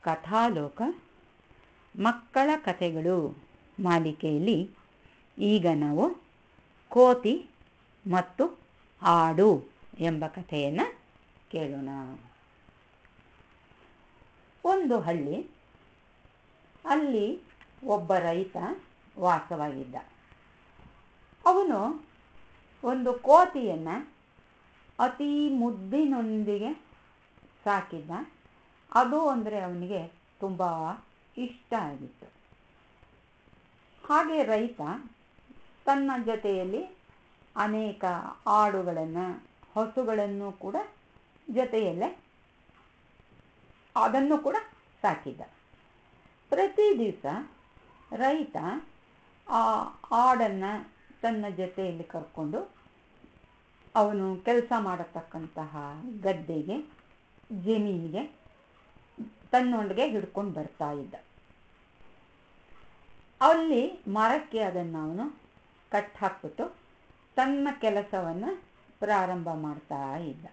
ಕಥಾಲೋಕ ಮಕ್ಕಳ ಕಥೆಗಳು ಮಾಲಿಕೆಯಲ್ಲಿ ಈಗ ನಾವು ಕೋತಿ ಮತ್ತು ಆಡು ಎಂಬ ಕಥೆಯನ್ನು ಕೇಳೋಣ. ಒಂದು ಹಳ್ಳಿ, ಅಲ್ಲಿ ಒಬ್ಬ ರೈತ ವಾಸವಾಗಿದ್ದ. ಅವನು ಒಂದು ಕೋತಿಯನ್ನು ಅತಿ ಮುದ್ದಿನೊಂದಿಗೆ ಸಾಕಿದ್ದ. ಅದು ಅಂದರೆ ಅವನಿಗೆ ತುಂಬ ಇಷ್ಟ ಆಗಿತ್ತು. ಹಾಗೆ ರೈತ ತನ್ನ ಜೊತೆಯಲ್ಲಿ ಅನೇಕ ಆಡುಗಳನ್ನು, ಹಸುಗಳನ್ನು ಕೂಡ ಜೊತೆಯಲ್ಲೇ ಅದನ್ನು ಕೂಡ ಸಾಕಿದ್ದ. ಪ್ರತಿ ದಿವಸ ರೈತ ಆ ಆಡನ್ನು ತನ್ನ ಜೊತೆಯಲ್ಲಿ ಕರ್ಕೊಂಡು ಅವನು ಕೆಲಸ ಮಾಡತಕ್ಕಂತಹ ಗದ್ದೆಗೆ, ಜಮೀನಿಗೆ ತನ್ನೊಂದಿಗೆ ಹಿಡ್ಕೊಂಡು ಬರ್ತಾ ಇದ್ದ. ಅಲ್ಲಿ ಮರಕ್ಕೆ ಅದನ್ನು ಅವನು ಕಟ್ ಹಾಕ್ಬಿಟ್ಟು ತನ್ನ ಕೆಲಸವನ್ನು ಪ್ರಾರಂಭ ಮಾಡ್ತಾ ಇದ್ದ.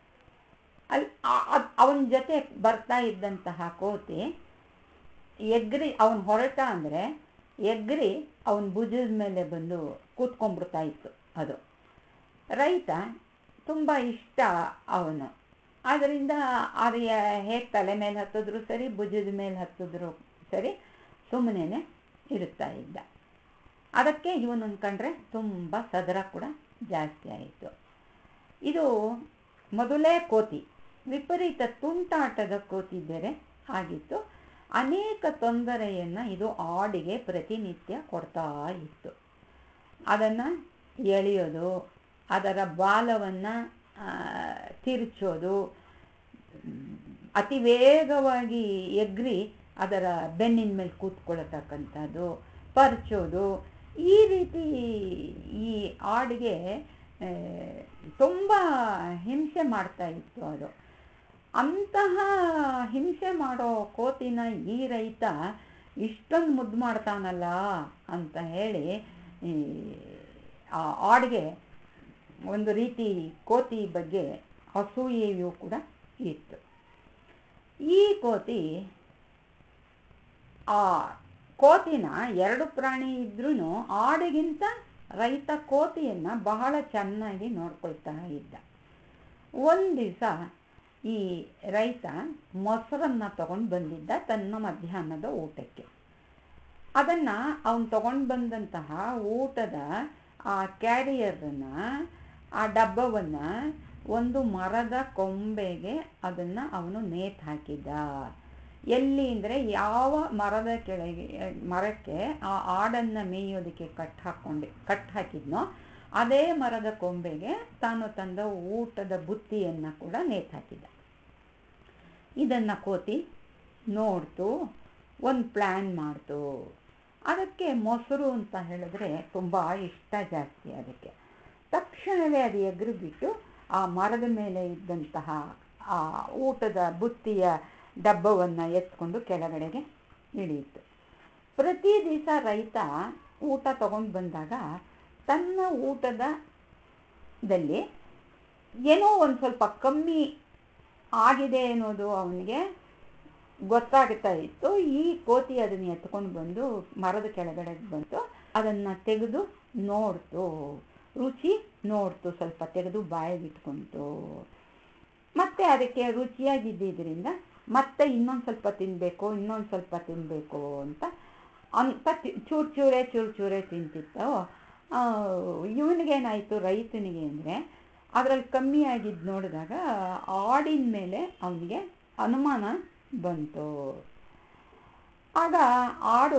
ಅವನ ಜೊತೆ ಬರ್ತಾ ಇದ್ದಂತಹ ಕೋತಿ ಎಗ್ರಿ, ಅವನು ಹೊರಟ ಅಂದರೆ ಎಗ್ರಿ ಅವನ ಭುಜದ ಮೇಲೆ ಬಂದು ಕೂತ್ಕೊಂಡ್ಬಿಡ್ತಾ ಇತ್ತು. ಅದು ರೈತ ತುಂಬ ಇಷ್ಟ ಅವನು. ಆದ್ದರಿಂದ ಅದು ಹೇಗೆ ತಲೆ ಮೇಲೆ ಹತ್ತಿದ್ರು ಸರಿ, ಭುಜದ ಮೇಲೆ ಹತ್ತಿದ್ರು ಸರಿ, ಸುಮ್ಮನೆ ಇರುತ್ತಾ ಇದ್ದ. ಅದಕ್ಕೆ ಇವನನ್ನು ಕಂಡ್ರೆ ತುಂಬ ಸದರ ಕೂಡ ಜಾಸ್ತಿ ಆಯಿತು. ಇದು ಮೊದಲೇ ಕೋತಿ, ವಿಪರೀತ ತುಂಟಾಟದ ಕೋತಿ ಬೇರೆ ಆಗಿತ್ತು. ಅನೇಕ ತೊಂದರೆಯನ್ನು ಇದು ಆಡಿಗೆ ಪ್ರತಿನಿತ್ಯ ಕೊಡ್ತಾ ಇತ್ತು. ಅದನ್ನು ಎಳೆಯೋದು, ಅದರ ಬಾಲವನ್ನು ತಿರುಚೋದು, ಅತಿ ವೇಗವಾಗಿ ಎಗ್ರಿ ಅದರ ಬೆನ್ನಿನ ಮೇಲೆ ಕೂತ್ಕೊಳ್ಳತಕ್ಕಂಥದ್ದು, ಪರ್ಚೋದು, ಈ ರೀತಿ ಈ ಆಡಿಗೆ ತುಂಬ ಹಿಂಸೆ ಮಾಡ್ತಾ ಇತ್ತು ಅದು. ಅಂತಹ ಹಿಂಸೆ ಮಾಡೋ ಕೋತಿನ ಈ ರೈತ ಇಷ್ಟೊಂದು ಮುದ್ದು ಮಾಡ್ತಾನಲ್ಲ ಅಂತ ಹೇಳಿ ಆ ಆಡಿಗೆ ಒಂದು ರೀತಿ ಕೋತಿ ಬಗ್ಗೆ ಅಸೂಯೆಯೂ ಕೂಡ ಇತ್ತು. ಈ ಕೋತಿ ಆ ಕೋತಿನ, ಎರಡು ಪ್ರಾಣಿ ಇದ್ರೂ ಆಡಿಗಿಂತ ರೈತ ಕೋತಿಯನ್ನು ಬಹಳ ಚೆನ್ನಾಗಿ ನೋಡ್ಕೊಳ್ತಾ ಇದ್ದ. ಒಂದು ದಿವಸ ಈ ರೈತ ಮೊಸರನ್ನು ತಗೊಂಡು ಬಂದಿದ್ದ ತನ್ನ ಮಧ್ಯಾಹ್ನದ ಊಟಕ್ಕೆ. ಅದನ್ನು ಅವನು ತಗೊಂಡು ಬಂದಂತಹ ಊಟದ ಆ ಕ್ಯಾರಿಯರನ್ನು, ಆ ಡಬ್ಬವನ್ನು ಒಂದು ಮರದ ಕೊಂಬೆಗೆ ಅದನ್ನು ಅವನು ನೇತು ಹಾಕಿದ್ದ. ಎಲ್ಲಿ ಅಂದರೆ ಯಾವ ಮರದ ಕೆಳಗೆ, ಮರಕ್ಕೆ ಆ ಆಡನ್ನು ಮೇಯೋದಕ್ಕೆ ಕಟ್ ಹಾಕಿದ್ನೋ ಅದೇ ಮರದ ಕೊಂಬೆಗೆ ತಾನು ತಂದ ಊಟದ ಬುತ್ತಿಯನ್ನು ಕೂಡ ನೇತು ಹಾಕಿದ್ದ. ಇದನ್ನು ಕೋತಿ ನೋಡ್ತು, ಒಂದು ಪ್ಲ್ಯಾನ್ ಮಾಡ್ತು. ಅದಕ್ಕೆ ಮೊಸರು ಅಂತ ಹೇಳಿದ್ರೆ ತುಂಬ ಇಷ್ಟ ಜಾಸ್ತಿ ಅದಕ್ಕೆ. ತಕ್ಷಣವೇ ಅದು ಎಗರಿಬಿಟ್ಟು ಆ ಮರದ ಮೇಲೆ ಇದ್ದಂತಹ ಆ ಊಟದ ಬುತ್ತಿಯ ಡಬ್ಬವನ್ನು ಎತ್ಕೊಂಡು ಕೆಳಗಡೆಗೆ ಇಳಿಯಿತು. ಪ್ರತಿ ದಿವಸ ರೈತ ಊಟ ತಗೊಂಡು ಬಂದಾಗ ತನ್ನ ಊಟದಲ್ಲಿ ಏನೋ ಒಂದು ಸ್ವಲ್ಪ ಕಮ್ಮಿ ಆಗಿದೆ ಅನ್ನೋದು ಅವನಿಗೆ ಗೊತ್ತಾಗ್ತಾ ಇತ್ತು. ಈ ಕೋತಿ ಅದನ್ನು ಎತ್ಕೊಂಡು ಬಂದು ಮರದ ಕೆಳಗಡೆ ಬಂತು, ಅದನ್ನು ತೆಗೆದು ನೋಡ್ತು, ರುಚಿ ನೋಡ್ತು, ಸ್ವಲ್ಪ ತೆಗೆದು ಬಾಯಿಗೆ ಇಟ್ಕೊಂತು. ಮತ್ತೆ ಅದಕ್ಕೆ ರುಚಿಯಾಗಿದ್ದರಿಂದ ಮತ್ತೆ ಇನ್ನೊಂದು ಸ್ವಲ್ಪ ತಿನ್ನಬೇಕು, ಇನ್ನೊಂದು ಸ್ವಲ್ಪ ತಿನ್ನಬೇಕು ಅಂತ ಚೂರು ಚೂರೇ ತಿಂತಿತ್ತು. ಇವನಿಗೇನಾಯಿತು, ರೈತನಿಗೆ ಅಂದರೆ ಅದರಲ್ಲಿ ಕಮ್ಮಿ ಆಗಿದ್ದು ನೋಡಿದಾಗ ಆಡಿನ ಮೇಲೆ ಅವನಿಗೆ ಅನುಮಾನ ಬಂತು. ಆಗ ಆಡು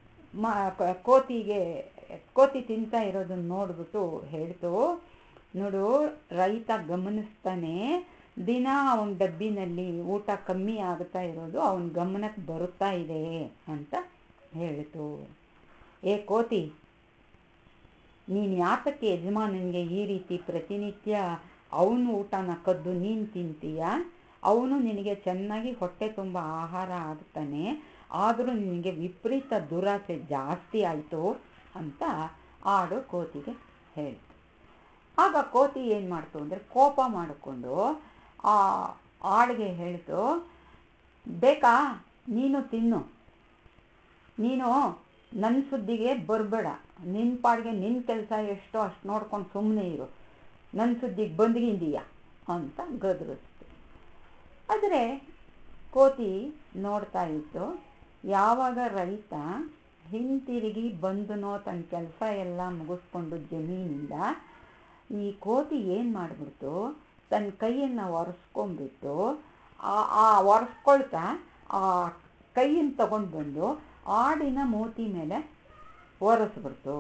ಕೋತಿ ತಿಂತಾ ಇರೋದನ್ನು ನೋಡ್ಬಿಟ್ಟು ಹೇಳ್ತು, ನೋಡು, ರೈತ ಗಮನಿಸ್ತಾನೆ, ದಿನ ಅವನ ಡಬ್ಬಿನಲ್ಲಿ ಊಟ ಕಮ್ಮಿ ಆಗ್ತಾ ಇರೋದು ಅವನ ಗಮನಕ್ಕೆ ಬರುತ್ತಾ ಇದೆ ಅಂತ ಹೇಳ್ತು. ಏ ಕೋತಿ, ನೀನು ಯಾತಕ್ಕೆ ಯಜಮಾನನಿಗೆ ಈ ರೀತಿ ಪ್ರತಿನಿತ್ಯ ಅವನು ಊಟನ ಕದ್ದು ನೀನು ತಿಂತೀಯ? ಅವನು ನಿನಗೆ ಚೆನ್ನಾಗಿ ಹೊಟ್ಟೆ ತುಂಬ ಆಹಾರ ಆಗ್ತಾನೆ, ಆದರೂ ನಿನಗೆ ವಿಪರೀತ ದುರಾಸೆ ಜಾಸ್ತಿ ಆಯಿತು ಅಂತ ಆಡು ಕೋತಿಗೆ ಹೇಳ್ತು. ಆಗ ಕೋತಿ ಏನು ಮಾಡ್ತು ಅಂದರೆ ಕೋಪ ಮಾಡಿಕೊಂಡು ಆ ಆಡಿಗೆ ಹೇಳ್ತು, ಬೇಕಾ ನೀನು ತಿನ್ನು, ನೀನು ನನ್ನ ಸುದ್ದಿಗೆ ಬರಬೇಡ, ನಿನ್ನ ಪಾಡಿಗೆ ನಿನ್ನ ಕೆಲಸ ಎಷ್ಟೋ ಅಷ್ಟು ನೋಡ್ಕೊಂಡು ಸುಮ್ಮನೆ ಇರು, ನನ್ನ ಸುದ್ದಿಗೆ ಬಂದ್ಗಿಂದೀಯ ಅಂತ ಗದರಿಸ್ತು. ಆದರೆ ಕೋತಿ ನೋಡ್ತಾ ಇತ್ತು. ಯಾವಾಗ ರೈತ ಹಿಂತಿರುಗಿ ಬಂದನೋ ತನ್ನ ಕೆಲಸ ಎಲ್ಲ ಮುಗಿಸ್ಕೊಂಡು ಜಮೀನಿಂದ, ಈ ಕೋತಿ ಏನು ಮಾಡಿಬಿಡ್ತು, ತನ್ನ ಕೈಯನ್ನು ಒರೆಸ್ಕೊಂಡ್ಬಿಟ್ಟು ಒರೆಸ್ಕೊಳ್ತಾ ಆ ಕೈಯನ್ನು ತಗೊಂಡು ಬಂದು ಆಡಿನ ಮೂತಿ ಮೇಲೆ ಒರೆಸ್ಬಿಡ್ತು.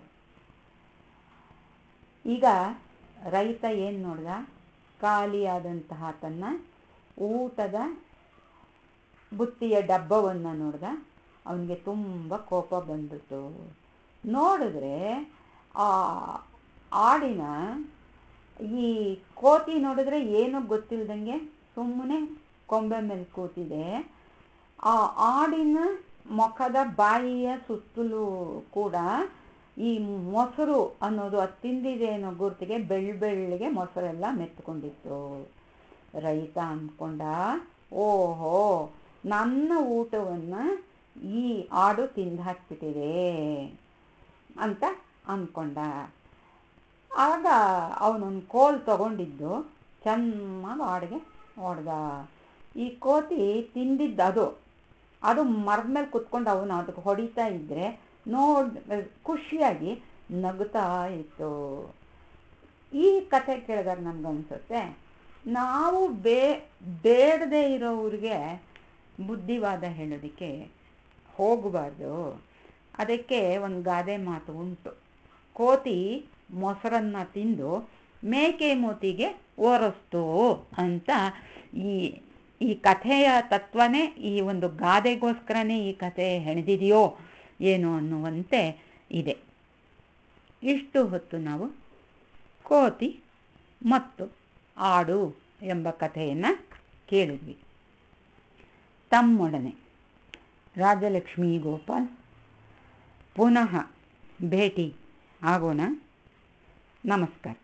ಈಗ ರೈತ ಏನು ನೋಡ್ದ, ಖಾಲಿಯಾದಂತಹ ತನ್ನ ಊಟದ ಬುತ್ತಿಯ ಡಬ್ಬವನ್ನು ನೋಡ್ದ. ಅವನಿಗೆ ತುಂಬ ಕೋಪ ಬಂದ್ಬಿಡ್ತು. ನೋಡಿದ್ರೆ ಆ ಆಡಿನ ಈ ಕೋತಿ ನೋಡಿದ್ರೆ ಏನೂ ಗೊತ್ತಿಲ್ದಂಗೆ ಸುಮ್ಮನೆ ಕೊಂಬೆ ಮೇಲೆ ಕೂತಿದೆ. ಆ ಆಡಿನ ಮುಖದ ಬಾಯಿಯ ಸುತ್ತಲೂ ಕೂಡ ಈ ಮೊಸರು ಅನ್ನೋದು ಅದು ತಿಂದಿದೆ ಅನ್ನೋ ಗುರುತಿಗೆ ಬೆಳ್ಳಗೆ ಮೊಸರೆಲ್ಲ ಮೆತ್ಕೊಂಡಿತ್ತು. ರೈತ ಅಂದ್ಕೊಂಡ, ಓಹೋ, ನನ್ನ ಊಟವನ್ನು ಈ ಆಡು ತಿಂದು ಹಾಕ್ಬಿಟ್ಟಿದೆ ಅಂತ ಅಂದ್ಕೊಂಡ. ಆಗ ಅವನೊಂದು ಕೋಲು ತಗೊಂಡಿದ್ದು ಚೆನ್ನಾಗಿ ಆಡಿಗೆ ಹೊಡೆದ. ಈ ಕೋತಿ ತಿಂದಿದ್ದು ಅದು ಮರದ ಮೇಲೆ ಕುತ್ಕೊಂಡು ಅವನು ಅದಕ್ಕೆ ಹೊಡಿತಾ ಇದ್ದರೆ ಖುಷಿಯಾಗಿ ನಗುತ್ತಾ ಇತ್ತು. ಈ ಕಥೆ ಕೇಳಿದಾಗ ನಮಗನ್ಸುತ್ತೆ, ನಾವು ಬೇಡದೇ ಇರೋವ್ರಿಗೆ ಬುದ್ಧಿವಾದ ಹೇಳೋದಕ್ಕೆ ಹೋಗಬಾರ್ದು. ಅದಕ್ಕೆ ಒಂದು ಗಾದೆ ಮಾತು ಉಂಟು, ಕೋತಿ ಮೊಸರನ್ನು ತಿಂದು ಮೇಕೆ ಮೂತಿಗೆ ಒರೆಸ್ತು ಅಂತ. ಈ ಕಥೆಯ ತತ್ವನೇ ಈ ಒಂದು ಗಾದೆಗೋಸ್ಕರನೇ ಈ ಕಥೆ ಹೆಣೆದಿದೆಯೋ ಏನು ಅನ್ನುವಂತೆ ಇದೆ. ಇಷ್ಟು ಹೊತ್ತು ನಾವು ಕೋತಿ ಮತ್ತು ಆಡು ಎಂಬ ಕಥೆಯನ್ನು ಕೇಳಿದ್ವಿ. ತಮ್ಮೊಡನೆ ರಾಜಲಕ್ಷ್ಮೀ ಗೋಪಾಲ್. ಪುನಃ ಭೇಟಿ ಆಗೋಣ. ನಮಸ್ಕಾರ.